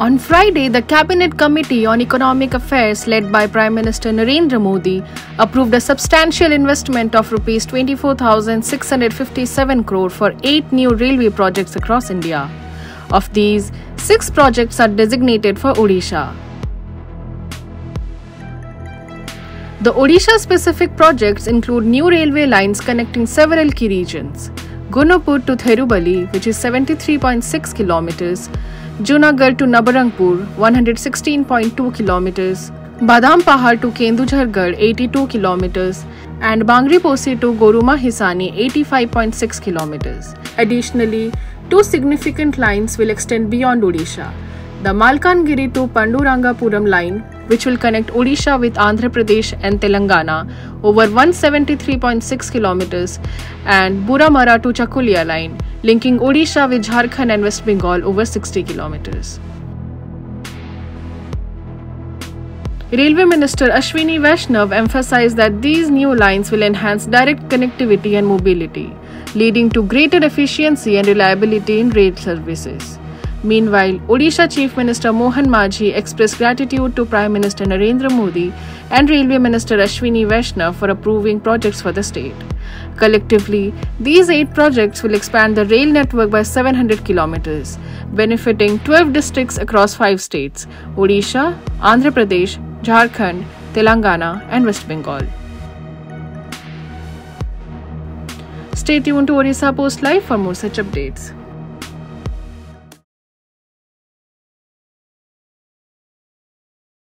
On Friday, the Cabinet Committee on Economic Affairs led by Prime Minister Narendra Modi approved a substantial investment of Rs 24,657 crore for 8 new railway projects across India. Of these, 6 projects are designated for Odisha. The Odisha-specific projects include new railway lines connecting several key regions: Gunapur to Therubali, which is 73.6 kilometers, Junagadh to Nabarangpur, 116.2 kilometers, Badam Pahar to Kendujhargarh, 82 kilometers, and Bangri Posi to Goruma Hisani, 85.6 kilometers. Additionally, 2 significant lines will extend beyond Odisha: the Malkangiri to Pandurangapuram line, which will connect Odisha with Andhra Pradesh and Telangana over 173.6 kilometers, and Buramara to Chakulia line, linking Odisha with Jharkhand and West Bengal over 60 kilometers. Railway Minister Ashwini Vaishnav emphasized that these new lines will enhance direct connectivity and mobility, leading to greater efficiency and reliability in rail services. Meanwhile, Odisha Chief Minister Mohan Majhi expressed gratitude to Prime Minister Narendra Modi and Railway Minister Ashwini Vaishnav for approving projects for the state. Collectively, these 8 projects will expand the rail network by 700 kilometers, benefiting 12 districts across 5 states: Odisha, Andhra Pradesh, Jharkhand, Telangana, and West Bengal. Stay tuned to Orissa Post Live for more such updates.